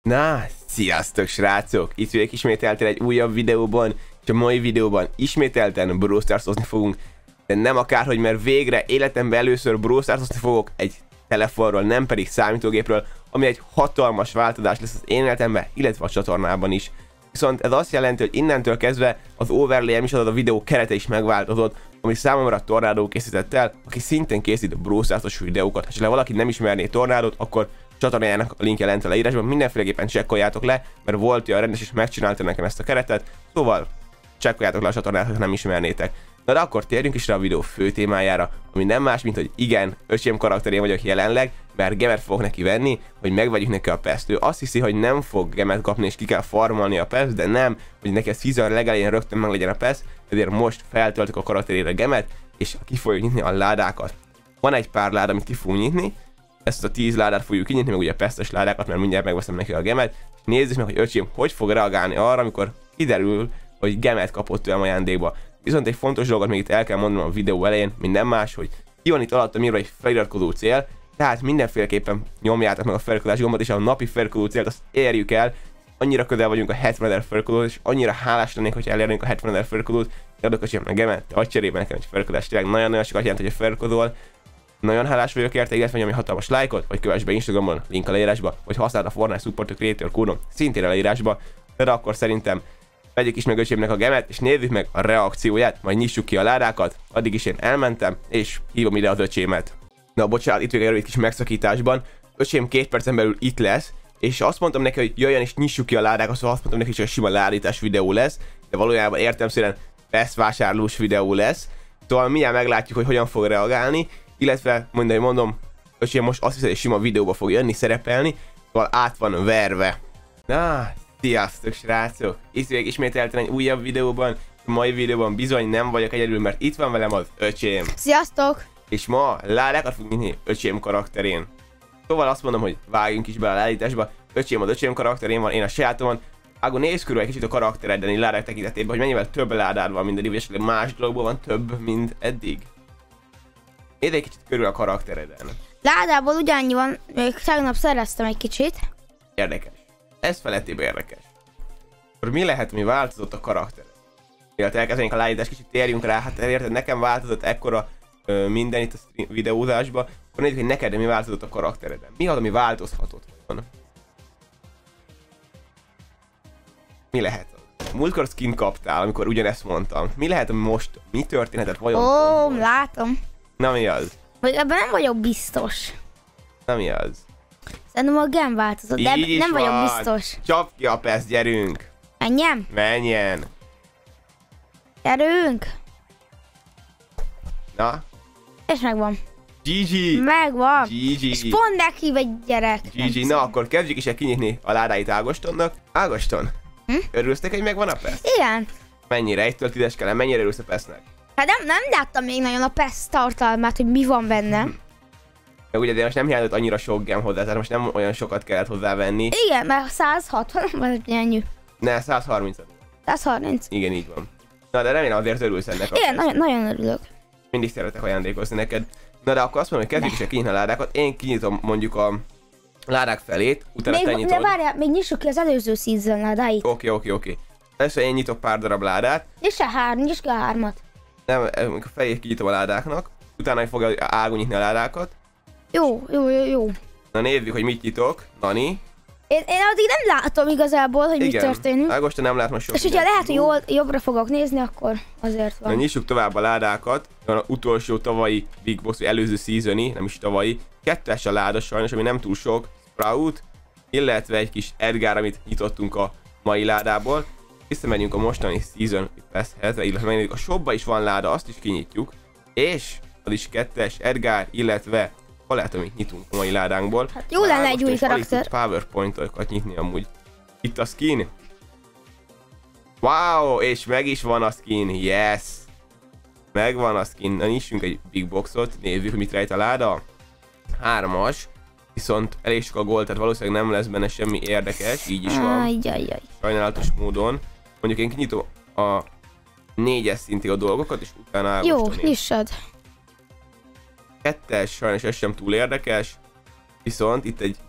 Na, sziasztok srácok! Itt vagyok ismételten egy újabb videóban, és a mai videóban ismételten Brawl Stars-ozni fogunk, de nem akárhogy, mert végre életemben először Brawl Stars-ozni fogok egy telefonról, nem pedig számítógépről, ami egy hatalmas változás lesz az én életemben, illetve a csatornában is. Viszont ez azt jelenti, hogy innentől kezdve az overlay-em is, azaz a videó kerete is megváltozott, ami számomra Tornádó készített el, aki szintén készít Brawl Stars-os videókat. Ha esetleg valaki nem ismerné Tornádót, akkor csatornájának a linkje lent a leírásban, mindenféleképpen csekkoljátok le, mert volt olyan rendes és megcsinálta nekem ezt a keretet, szóval csekkoljátok le a csatornát, ha nem ismernétek. Na de akkor térjünk is rá a videó fő témájára, ami nem más, mint hogy igen, öcsém karakterén vagyok jelenleg, mert gemet fogok neki venni, hogy megvegyük neki a PES-t. Ő azt hiszi, hogy nem fog gemet kapni és ki kell farmolni a PES, de nem, hogy neki a season legelején rögtön meg legyen a PES, ezért most feltöltök a karakterére gemet, és ki fogjuk nyitni a ládákat. Van egy pár láda, amit ki fogunk nyitni, ezt a 10 ládát fogjuk kinyitni, meg ugye a PES-es ládákat, mert mindjárt megveszem neki a gemet, és nézzük meg, hogy öcsém hogy fog reagálni arra, amikor kiderül, hogy gemet kapott tőlem ajándékba. Viszont egy fontos dolgot még itt el kell mondanom a videó elején, minden más, hogy ki van itt alattam írva egy feliratkozó cél, tehát mindenféleképpen nyomjátok meg a feliratkozás gombot, és a napi feliratkozó célt azt érjük el. Annyira közel vagyunk a 70 000 feliratkozót, és annyira hálás lennék, hogy elérnénk a 70 000 feliratkozót. Adok öcsém meg gemet, te adj cserébe nekem egy feliratkozást, tényleg nagyon-nagyon sokat jelent, hogy a feliratkozol. Nagyon hálás vagyok érte, illetve nyomj hatalmas lájkot, vagy kövess be Instagramon, link a leírásba, vagy használd a Fortnite Support Creator kódom, szintén a leírásba. De akkor szerintem vegyük is meg öcsémnek a gemet, és nézzük meg a reakcióját, majd nyissuk ki a ládákat. Addig is én elmentem, és hívom ide az öcsémet. Na bocsánat, itt vagyok egy kis megszakításban. Öcsém 2 percen belül itt lesz, és azt mondtam neki, hogy jöjjön és nyissuk ki a ládákat, szóval azt mondtam neki, hogy csak sima ládítás videó lesz, de valójában értelemszerűen PES vásárlós videó lesz. Szóval mindjárt meglátjuk, hogy hogyan fog reagálni, illetve mondom, öcsém most azt hiszem, hogy sima videóba fog jönni, szerepelni, szóval át van verve. Na, sziasztok srácok! Itt vagyok ismételten egy újabb videóban, és a mai videóban bizony nem vagyok egyedül, mert itt van velem az öcsém. Sziasztok! És ma ládákat fogunk nyitni öcsém karakterén. Szóval azt mondom, hogy vágjunk is be a ládításba. Öcsém az öcsém karakterén van, én a sajátomon. Ágon, nézz körül egy kicsit a karakteredben, ládák tekintetében, hogy mennyivel több ládád van minden évben, és más dologból van több, mint eddig. Nézd egy kicsit körül a karaktereden. Ládából ugyannyi van, még tegnap szereztem egy kicsit. Érdekes. Ez felettében érdekes. Akkor mi lehet, mi változott a karaktered? Mielőtt elkezdenénk a ládítást, kicsit térjünk rá, hát érted, nekem változott ekkora minden itt a videózásban, akkor nézzük, hogy neked mi változott a karaktereden. Mi az, ami változhatott volna? Mi lehet az? Múltkor skin kaptál, amikor ugyanezt mondtam. Mi lehet, ami most, mi történhetett vajon? Ó, látom. Na mi az? Vagy ebben nem vagyok biztos. Na mi az? Szerintem a gen változott, de nem vagyok biztos. Csapd ki a PES, gyerünk! Menjem? Menjen! Gyerünk! Na? És megvan. GG! Megvan! GG! És pont meghív egy gyerek. GG, na akkor kezdjük is el kinyitni a ládáit Ágostonnak. Ágoston, örülsz neki, hogy megvan a PES? Igen. Mennyire? 1-től 10-es kell, mennyire örülsz a PES-nek? Hát nem láttam még nagyon a PES tartalmát, hogy mi van benne. Meg ugye, de most nem hiányzott annyira sok gem hozzá, tehát most nem olyan sokat kellett hozzávenni. Igen, mert 160 vagy ennyi. Ne, 130. 130. Igen, így van. Na, de remélem azért örülsz ennek. Igen, nagyon örülök. Mindig szeretek ajándékozni neked. Na, de akkor azt mondom, hogy kezdjük is el kinyitni a ládákat. Én kinyitom mondjuk a ládák felét, utána te nyitod. De várjál, még nyissuk ki az előző season ládáit. Oké. Először én nyitok pár darab ládát. Nyissd ki a 3-at. Nem, a fejét kinyitom a ládáknak. Utána fogja Ágó nyitni a ládákat. Jó. Na nézzük, hogy mit nyitok, Nani. Én addig nem látom igazából, hogy mi történik. Ágoston nem lát most sok. És hogyha lehet, hogy jobbra fogok nézni, akkor azért van. Na nyissuk tovább a ládákat. Van az utolsó tavalyi Big Boss, vagy előző seasoni, nem is tavalyi. 2-es a láda sajnos, ami nem túl sok. Sprout, illetve egy kis Edgar, amit nyitottunk a mai ládából. Visszamegyünk a mostani season PES-hez, illetve megnézzük, a shopba is van láda, azt is kinyitjuk. És az is 2-es Edgar, illetve ha lehet, amit nyitunk a mai ládánkból. Hát jó lenne egy új karakter. PowerPoint-okat nyitni amúgy. Itt a skin. Wow, és meg is van a skin, yes! Megvan a skin, na nyissunk egy big boxot, nézzük, hogy mit rejt a láda. 3-as, viszont elég sok a gold, tehát valószínűleg nem lesz benne semmi érdekes, így is van. Ajjajjaj. Sajnálatos módon. Mondjuk én kinyitom a 4-es szintig a dolgokat, és utána jó, nyissad. 2-es, sajnos ez sem túl érdekes. Viszont itt egy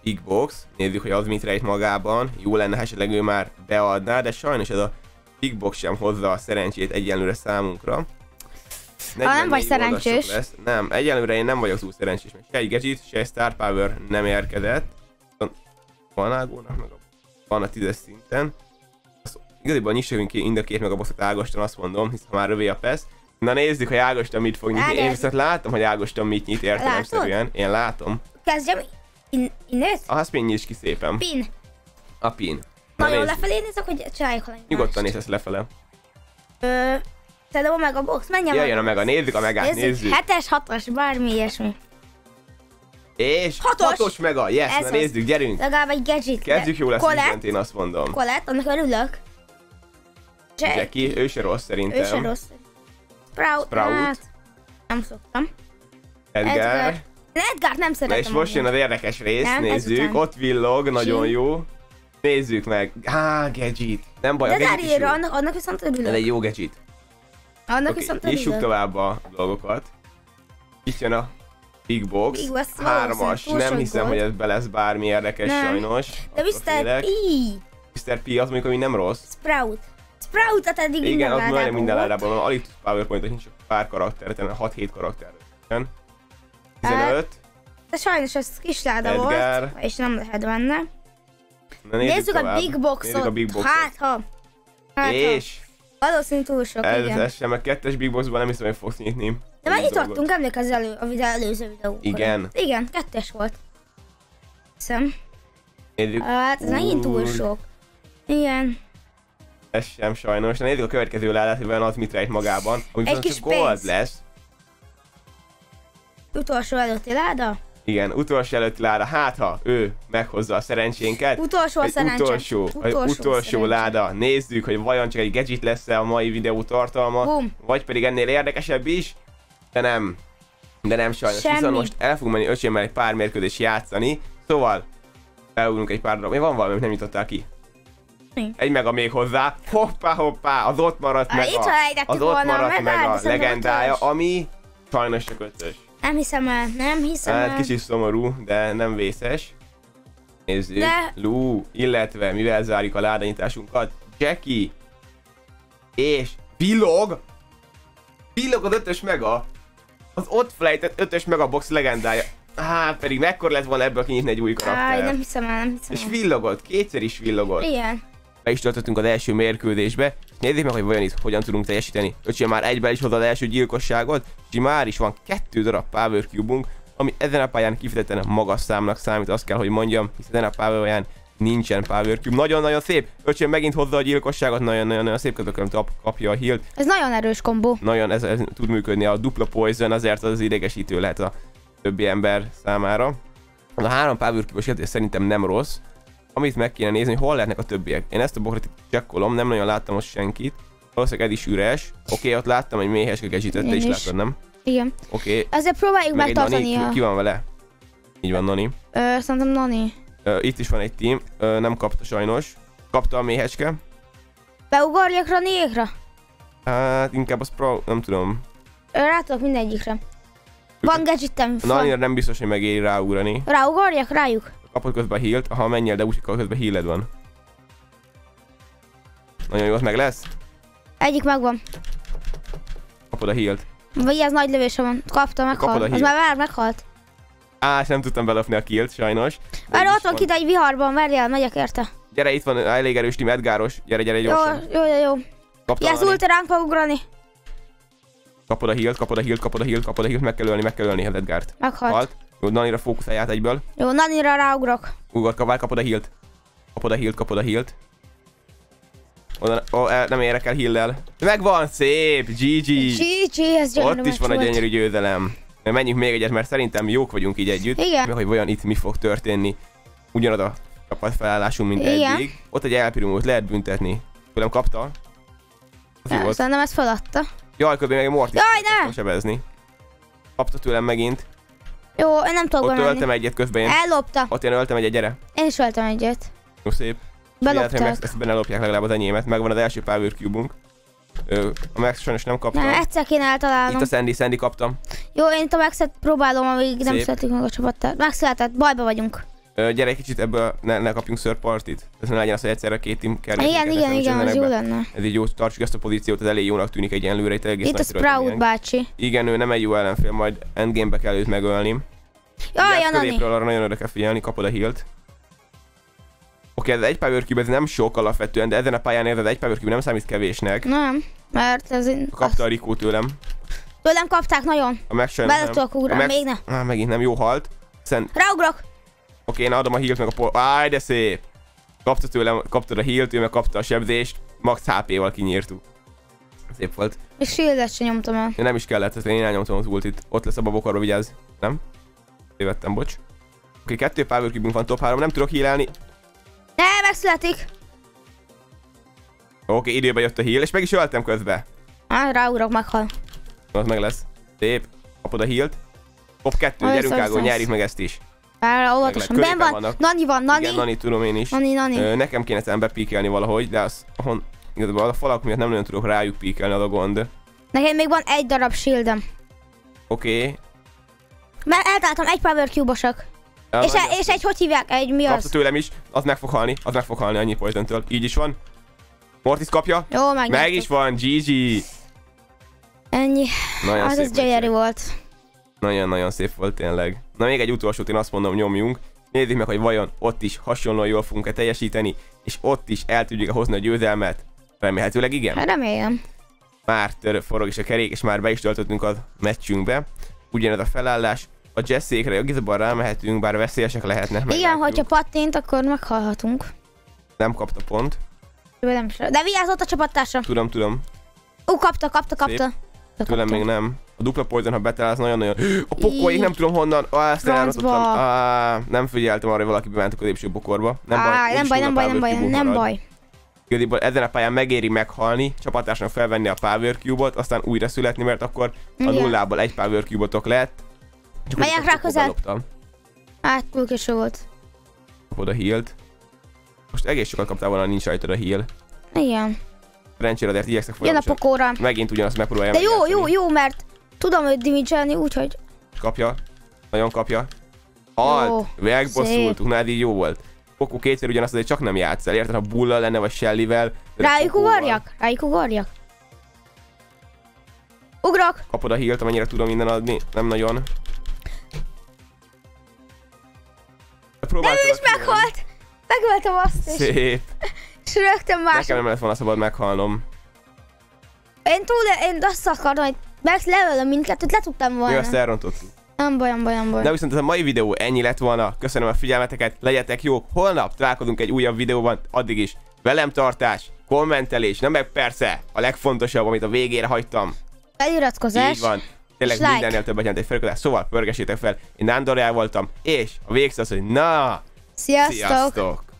Big Box. Nézzük, hogy az mit rejt magában. Jó lenne, ha esetleg ő már beadná, de sajnos ez a Big Box sem hozza a szerencsét egyenlőre számunkra. Nem vagy szerencsés. Lesz. Nem, egyelőre én nem vagyok túl szerencsés, mert se egy gadget, se egy Star Power nem érkezett. Van ágónak, meg van a 10-es szinten. Igazából nyissunk ki mind a két megaboxot Ágoston, azt mondom, hiszen már rövé a PESZ. Na nézzük, hogy Ágoston mit fog nyitni. Én viszont látom, hogy Ágoston mit nyit értelemszerűen. Én látom. Kezdjem innét? Azt pin nyisd ki szépen. Pin. A pin. Nagyon lefelé nézek, hogy csináljuk valami. Nyugodtan nézz ezt lefele. Szerintem a megabox, menjen. Jöjjön a mega, nézzük a megát, nézzük. 7-es, 6-os, bármi ilyesmi. És 6-os mega, yes, na nézzük, gyerünk. Legalább egy gadget. Kezdjük jó lesz mindent, én azt mondom. Colette, annak örülök. Jackie, ő se rossz szerintem. Ő se rossz. Sprout. Hát, nem szoktam. Edgar nem szeretem. Na és most jön az érdekes rész, nézzük. Ott villog, nagyon jó. Nézzük meg. Gadget. Nem baj, a gadget is jó. Annak viszont örülök. Ez egy jó gadget. Annak viszont örülök. Nyissuk tovább a dolgokat. Itt jön a Big Box. 3-as. Nem hiszem, hogy ez be lesz bármi érdekes sajnos. De Mr. P. Mr. P az mondjuk, ami nem rossz. Sproutot eddig igen, az nagyon minden ládában van. Alig tudsz powerpointot, nincs csak pár karakter, 6-7 karakter. 15. De sajnos ez kisláda volt, és nem lehet benne. Nézzük a Big Boxot. Hát. És valószínűleg túl sok, igen. Ez sem, meg 2-es Big Boxban nem hiszem, hogy fogsz nyitni. De mennyit adtunk, emlékezz a előző videókra. Igen. Igen, 2-es volt. Hiszem. Nézzük. Hát ez megint túl sok. Igen. Ez sem sajnos. Na nézzük a következő ládát, hogy van az mit rejt magában. Egy kis gold lesz. Utolsó előtti láda? Igen, utolsó előtti láda. Hát ha ő meghozza a szerencsénket. Utolsó láda. Nézzük, hogy vajon csak egy gadget lesz-e a mai videó tartalma. Vagy pedig ennél érdekesebb is. De nem sajnos. Semmi. Viszont most el fogunk menni öcsémmel egy pár mérkőzést játszani. Szóval beúrunk egy pár darab. Nem valami, amit nem jutottál ki. Egy mega még hozzá. Hoppá, az ott maradt meg a legendája, ami sajnos csak 5-ös. Nem hiszem el. Hát kicsit szomorú, de nem vészes. Nézzük. Lou, illetve mivel zárjuk a ládanyításunkat, Jackie és villog az 5-ös mega. Az ott flejtett 5-ös megabox legendája. Pedig mekkora lett volna ebből kinyitni egy új karakter. Nem hiszem el. És villogott, kétszer is villogott. Igen. Be is töltöttünk az első mérkőzésbe. Nézzük meg, hogy vajon itt hogyan tudunk teljesíteni. Öcsém már egyben is hozza az első gyilkosságot, és már is van 2 darab Power Cube-unk, ami ezen a pályán kifejezetten magas számnak számít, azt kell, hogy mondjam, hiszen ezen a pályán nincsen Power Cube. Nagyon-nagyon szép. Öcsém megint hozza a gyilkosságot, nagyon-nagyon szép, közben kapja a healt. Ez nagyon erős kombó. Nagyon ez tud működni, a dupla poison azért az idegesítő lehet a többi ember számára. Az a 3 Power Cube-os szerintem nem rossz. Amit meg kéne nézni, hogy hol lehetnek a többiek. Én ezt a bokrot csekkolom, nem nagyon láttam most senkit. Valószínűleg ez is üres. Oké, ott láttam egy méhes gadgetet, te is láttad, nem? Igen. Oké. Ezért próbáljuk megtartani Ki van vele? Így van, Nani. Szerintem Nani. Itt is van egy team, nem kapta sajnos. Kapta a méheske. Beugorjak Raniékra? Hát inkább a Sprout, nem tudom. Rá tudok mindegyikre. Van gadgetem. Nanira nem biztos, hogy megéri ráugrani. Ráugorjak rájuk? Kapod közben healt, ha menjél, de úgy közben healed van. Nagyon jó, az meg lesz. Egyik megvan. Kapod a healt. Vagy ez nagy lövése van. Kapta, meghalt. Az már meghalt. Nem tudtam belöpni a killt, sajnos. Várj, ott van kint egy viharban, várjál, megyek érte. Gyere, itt van elég erős team, Edgáros. Gyere gyorsan. Jó. Jelsz ultra ránk fog ugrani. Kapod a healt, meg kell ölni Edgárt. Meghalt. Jó, Nanira fókuszálját egyből. Jó, Nanira ráugrok. Kapod a healt. Oda, nem érek el heal-lel. Megvan, szép, GG. Ez gyönyörű. Ott is van egy gyönyörű győzelem. Menjünk még egyet, mert szerintem jók vagyunk így együtt. Igen. Meg hogy vajon itt mi fog történni. Ugyanaz a csapatfelállásunk, mint eddig. Ott egy elpirumót lehet büntetni. Nem kapta? Szerintem ezt feladta. Jaj, közben még egy Mortis. Jaj, ne! Sebezni. Kapta tőlem megint. Jó, én nem tudok bemenni. Ott öltem egyet közben. Ellopta. Ott én öltem gyere. Én is öltem egyet. Jó, szép. Belopták. Ezt benne lopják legalább az enyémet. Megvan az első Power Cube-unk. A Max sajnos nem kapta. Egyszer kéne eltalálnom. Itt a Sandy kaptam. Jó, én itt a Maxet próbálom, amíg nem születik meg a csapattal. Megszületett, bajba vagyunk. Gyere egy kicsit ebből, ne kapjunk third partit. Ez ne legyen az, hogy egyszerre két team kerül. Igen, az jó lenne. Ez így jó, tartsuk ezt a pozíciót, ez elég jónak tűnik egyenlőre. Itt a Sprout bácsi. Igen, ő nem egy jó ellenfél, majd endgame-be kell őt megölni. Jaj, Nani. Arra nagyon oda kell figyelni, kapod a healt. Oké, ez egy power cube, ez nem sok alapvetően, de ezen a pályán érted, egy power cube nem számít kevésnek. Nem, mert ez... Kapta a Rico tőlem. Tőlem kapták nagyon. A meg sem nem. Tudok ugrani, még ne. Megint nem, jó halt. Ráugrok. Oké, én adom a healt meg a Áj, de szép. Kaptad a healt, ő meg kapta a sebzést. Max HP-val kinyírtuk. Szép volt. És shieldet sem nyomtam el. Nem is kellett, én elnyomtam az ultit. Ott lesz a babokarba, vigyázz. Nem? Tévedtem, bocs. Oké, 2 power cube-ünk van, top 3, nem tudok healelni. Ne, megszületik. Oké, időbe jött a heal, és meg is öltem közbe. Ráugrok, meghal. Az meg lesz. Szép. Kapod a healt. Top 2, gyerünk Ágon, nyerjük meg ezt is. Óvatosan. Ben van. Nani van, Nani. Igen, Nani, tudom én is. Nani. Nekem kéne egyszerűen bepíkelni valahogy, de az, igazából a falak miatt nem nagyon tudok rájuk píkelni, az a gond. Nekem még van egy darab shieldem. Oké. Mert eltaláltam egy power cube-osok. És egy, hogy hívják? Egy mi az? Kapta tőlem is, az meg fog halni annyi poison-től. Így is van. Mortis kapja. Jó, meg is van, GG. Ennyi. Nagyon hát ez gyönyörű volt. Nagyon-nagyon szép volt tényleg. Na még egy utolsót én azt mondom, nyomjunk. Nézzük meg, hogy vajon ott is hasonlóan jól fogunk-e teljesíteni, és ott is el tudjuk hozni a győzelmet. Remélhetőleg igen. Hát remélem. Már forog is a kerék, és már be is töltöttünk a meccsünkbe. Ugyanez a felállás. A Jessékre jogizabban rámehetünk, bár veszélyesek lehetnek. Igen, hogyha pattint, akkor meghalhatunk. Nem kapta pont. De vigyázz ott a csapattársra. Tudom. Kapta. Tőlem még nem. A dupla poison, ha betalálsz, nagyon-nagyon... A pokolyék nem tudom honnan. Ezt elrontottam. Nem figyeltem arra, hogy valaki bement a középső bokorba. Nem baj. Igazából ezen a pályán megéri meghalni, csapattársnak felvenni a power cube-ot, aztán újra születni, mert akkor a nullából egy power cube-otok lett. Megyek rá közel. Hát, túl késő volt. Kapod a healt. Most egész sokat kaptál volna, nincs rajtad a heal. Igen. Szerencsére azért igyekszek folyamatosan. Jön a pokóra. Megint ugyanazt megpróbálja. De jó, mert tudom őt damage-elni, úgyhogy... Kapja. Nagyon kapja. Halt! Megbosszultuk, na ez így jó volt. Pokó kétszer ugyanazt azért csak nem játsz el, érted? Ha Bullal lenne, vagy Shellyvel. Rájuk ugorjak. Ugrok! Kapod a healt, amennyire tudom minden adni. Nem nagyon. Nem, ő is meghalt! Megöltem azt is. Szép. És rögtön más. Nekem nem lett volna szabad meghalnom. Én azt akartam, hogy leölöm mindkettőt, le tudtam volna. Jó, azt elrontottuk. Nem baj. De viszont ez a mai videó ennyi lett volna. Köszönöm a figyelmeteket, legyetek jók. Holnap találkozunk egy újabb videóban, addig is velem tartás, kommentelés, nem meg persze a legfontosabb, amit a végére hagytam. Feliratkozás. Így van. Tényleg mindennél többet jelent egy feliratkozás, szóval pörgessétek fel. Én Nándorjál voltam, és a végszó az, hogy na! Sziasztok!